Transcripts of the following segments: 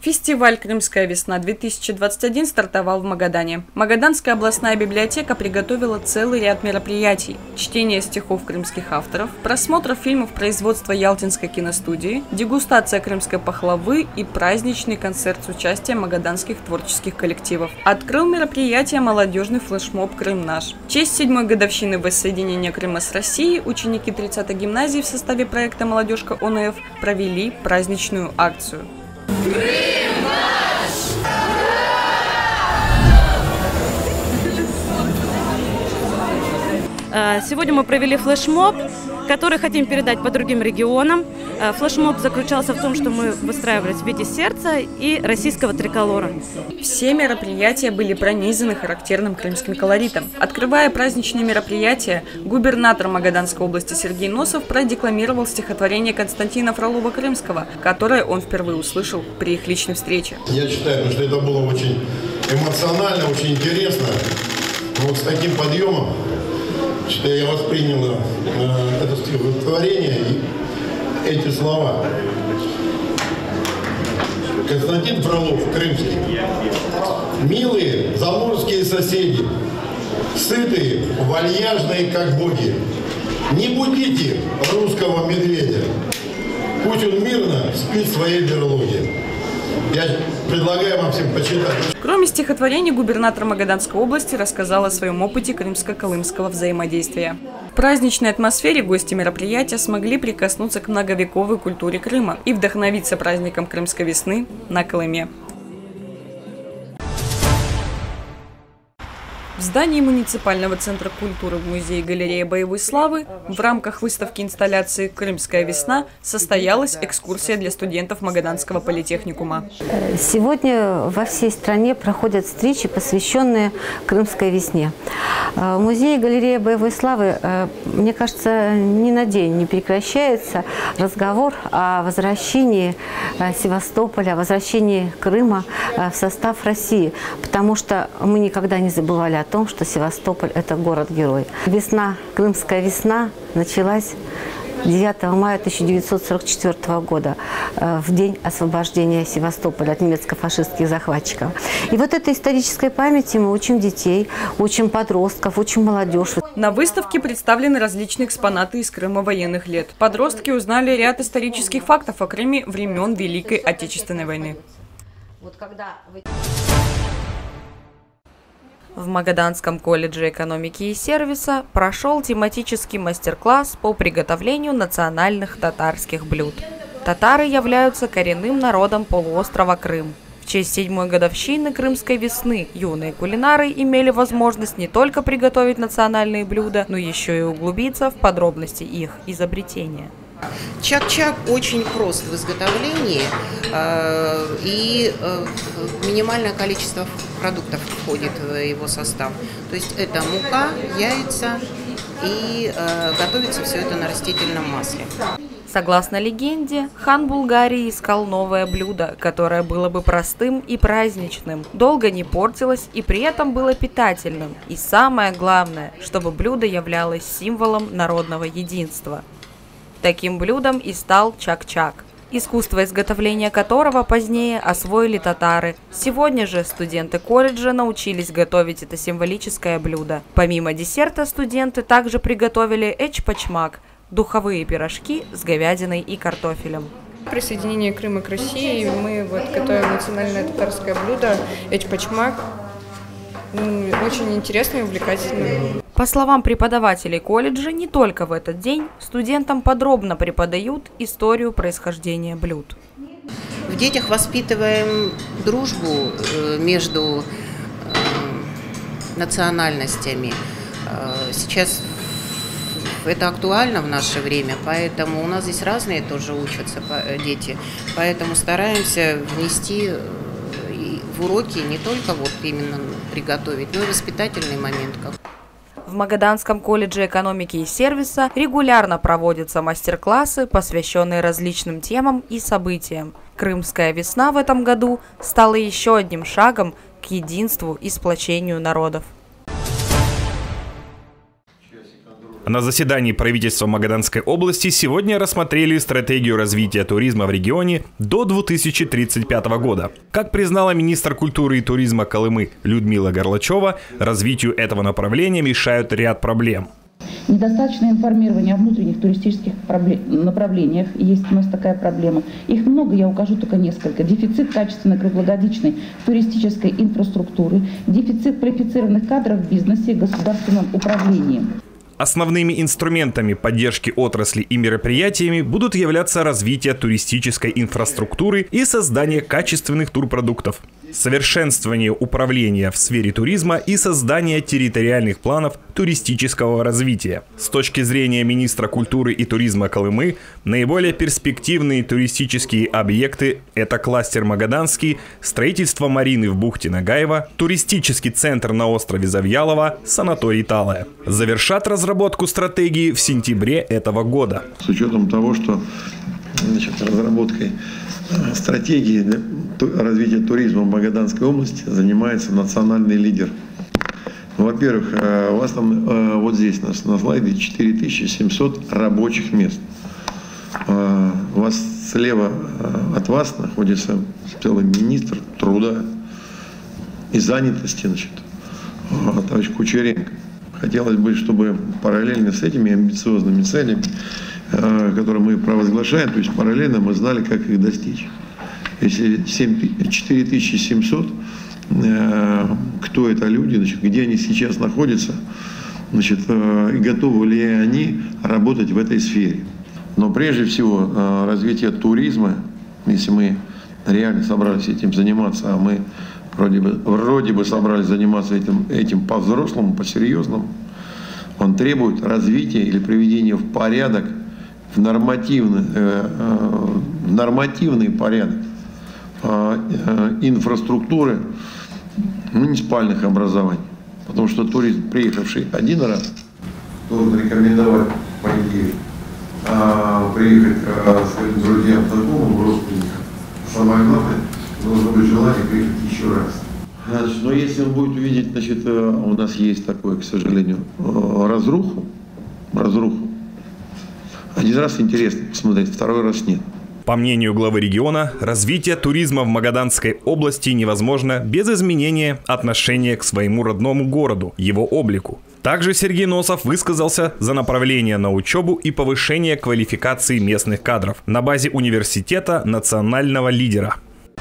Фестиваль «Крымская весна-2021» стартовал в Магадане. Магаданская областная библиотека приготовила целый ряд мероприятий. Чтение стихов крымских авторов, просмотр фильмов производства Ялтинской киностудии, дегустация крымской пахлавы и праздничный концерт с участием магаданских творческих коллективов. Открыл мероприятие молодежный флешмоб «Крым наш». В честь 7-й годовщины воссоединения Крыма с Россией ученики 30-й гимназии в составе проекта «Молодежка ОНФ» провели праздничную акцию. Сегодня мы провели флешмоб, который хотим передать по другим регионам. Флешмоб заключался в том, что мы выстраивались в виде сердца и российского триколора. Все мероприятия были пронизаны характерным крымским колоритом. Открывая праздничные мероприятия, губернатор Магаданской области Сергей Носов продекламировал стихотворение Константина Фролова-Крымского, которое он впервые услышал при их личной встрече. Я считаю, что это было очень эмоционально, очень интересно. Вот с таким подъемом, что я воспринял это стихотворение и эти слова. Константин Фролов, крымский. Милые заморские соседи, сытые, вальяжные, как боги, не будите русского медведя, пусть он мирно спит в своей берлоге. Я предлагаю вам всем почитать. Кроме стихотворений, губернатор Магаданской области рассказал о своем опыте крымско-колымского взаимодействия. В праздничной атмосфере гости мероприятия смогли прикоснуться к многовековой культуре Крыма и вдохновиться праздником Крымской весны на Колыме. В здании муниципального центра культуры в музее-галерее боевой славы в рамках выставки инсталляции «Крымская весна» состоялась экскурсия для студентов Магаданского политехникума. Сегодня во всей стране проходят встречи, посвященные Крымской весне. В музее-галерее боевой славы, мне кажется, ни на день не прекращается разговор о возвращении Севастополя, о возвращении Крыма в состав России, потому что мы никогда не забывали о том, что Севастополь – это город-герой. Весна, Крымская весна началась 9 мая 1944 года, в день освобождения Севастополя от немецко-фашистских захватчиков. И вот этой исторической памяти мы учим детей, учим подростков, учим молодежь. На выставке представлены различные экспонаты из Крыма военных лет. Подростки узнали ряд исторических фактов о Крыме времен Великой Отечественной войны. В Магаданском колледже экономики и сервиса прошел тематический мастер-класс по приготовлению национальных татарских блюд. Татары являются коренным народом полуострова Крым. В честь 7-й годовщины Крымской весны юные кулинары имели возможность не только приготовить национальные блюда, но еще и углубиться в подробности их изобретения. Чак-чак очень прост в изготовлении, и минимальное количество продуктов входит в его состав. То есть это мука, яйца, и готовится все это на растительном масле. Согласно легенде, хан Булгарии искал новое блюдо, которое было бы простым и праздничным, долго не портилось и при этом было питательным. И самое главное, чтобы блюдо являлось символом народного единства. Таким блюдом и стал чак-чак, искусство изготовления которого позднее освоили татары. Сегодня же студенты колледжа научились готовить это символическое блюдо. Помимо десерта студенты также приготовили эчпачмак – духовые пирожки с говядиной и картофелем. Присоединение Крыма к России мы готовим национальное татарское блюдо эчпачмак. Очень интересно и увлекательно. По словам преподавателей колледжа, не только в этот день студентам подробно преподают историю происхождения блюд. В детях воспитываем дружбу между национальностями. Сейчас это актуально в наше время, поэтому у нас здесь разные тоже учатся дети, поэтому стараемся внести в уроки не только вот именно приготовить, но и воспитательный момент. В Магаданском колледже экономики и сервиса регулярно проводятся мастер-классы, посвященные различным темам и событиям. Крымская весна в этом году стала еще одним шагом к единству и сплочению народов. На заседании правительства Магаданской области сегодня рассмотрели стратегию развития туризма в регионе до 2035 года. Как признала министр культуры и туризма Колымы Людмила Горлачева, развитию этого направления мешают ряд проблем. Недостаточное информирование о внутренних туристических направлениях. Есть у нас такая проблема. Их много, я укажу только несколько. Дефицит качественной круглогодичной туристической инфраструктуры, дефицит квалифицированных кадров в бизнесе и государственном управлении. Основными инструментами поддержки отрасли и мероприятиями будут являться развитие туристической инфраструктуры и создание качественных турпродуктов, совершенствование управления в сфере туризма и создание территориальных планов туристического развития. С точки зрения министра культуры и туризма Колымы, наиболее перспективные туристические объекты – это кластер Магаданский, строительство марины в бухте Нагаева, туристический центр на острове Завьялово, санаторий Талая. Завершат разработку стратегии в сентябре этого года. С учетом того, что разработкой стратегии развития туризма в Магаданской области занимается национальный лидер. Во-первых, у вас там вот здесь на слайде 4700 рабочих мест. У вас слева от вас находится целый министр труда и занятости, товарищ Кучеренко. Хотелось бы, чтобы параллельно с этими амбициозными целями, которые мы провозглашаем, то есть параллельно мы знали, как их достичь. Если 4700, кто это люди, где они сейчас находятся, и готовы ли они работать в этой сфере. Но прежде всего развитие туризма, если мы реально собрались этим заниматься, а мы вроде бы собрались заниматься этим по-взрослому, по-серьезному, он требует развития или приведения в порядок, в нормативный порядок инфраструктуры муниципальных образований. Потому что турист, приехавший один раз, должен рекомендовать, по идее, приехать к своим друзьям, знакомым, родственникам. Самое главное, должно быть желание приехать еще раз. Но если он будет увидеть, у нас есть такое, к сожалению, разруху. Один раз интересно посмотреть, второй раз нет. По мнению главы региона, развитие туризма в Магаданской области невозможно без изменения отношения к своему родному городу, его облику. Также Сергей Носов высказался за направление на учебу и повышение квалификации местных кадров на базе университета национального лидера.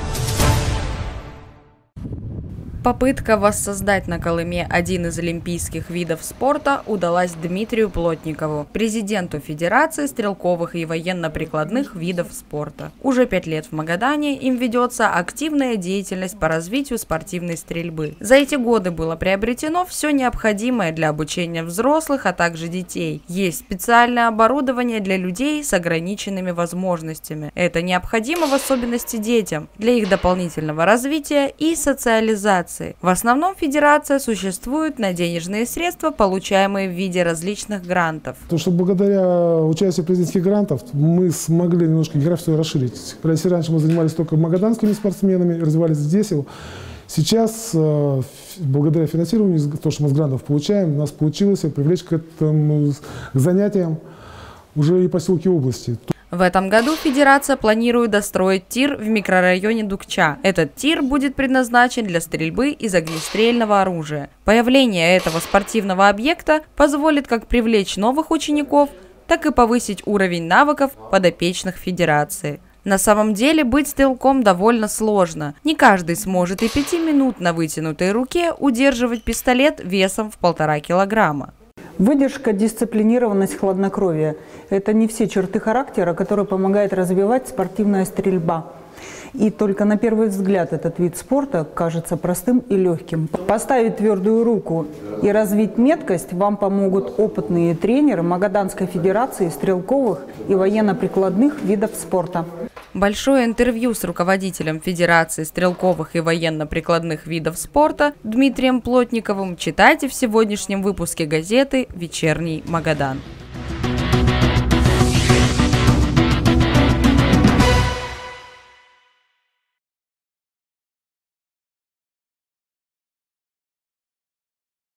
Попытка воссоздать на Колыме один из олимпийских видов спорта удалась Дмитрию Плотникову, президенту Федерации стрелковых и военно-прикладных видов спорта. Уже 5 лет в Магадане им ведется активная деятельность по развитию спортивной стрельбы. За эти годы было приобретено все необходимое для обучения взрослых, а также детей. Есть специальное оборудование для людей с ограниченными возможностями. Это необходимо в особенности детям, для их дополнительного развития и социализации. В основном федерация существует на денежные средства, получаемые в виде различных грантов. Потому что благодаря участию президентских грантов мы смогли немножко географию расширить. Если раньше мы занимались только магаданскими спортсменами, развивались здесь, сейчас благодаря финансированию, то, что мы с грантов получаем, у нас получилось привлечь к занятиям уже и поселки области. В этом году Федерация планирует достроить тир в микрорайоне Дукча. Этот тир будет предназначен для стрельбы из огнестрельного оружия. Появление этого спортивного объекта позволит как привлечь новых учеников, так и повысить уровень навыков подопечных Федерации. На самом деле быть стрелком довольно сложно. Не каждый сможет и 5 минут на вытянутой руке удерживать пистолет весом в 1,5 килограмма. Выдержка, дисциплинированность, хладнокровие – это не все черты характера, которые помогают развивать спортивная стрельба. И только на первый взгляд этот вид спорта кажется простым и легким. Поставить твердую руку и развить меткость вам помогут опытные тренеры Магаданской Федерации стрелковых и военно-прикладных видов спорта. Большое интервью с руководителем Федерации стрелковых и военно-прикладных видов спорта Дмитрием Плотниковым читайте в сегодняшнем выпуске газеты «Вечерний Магадан».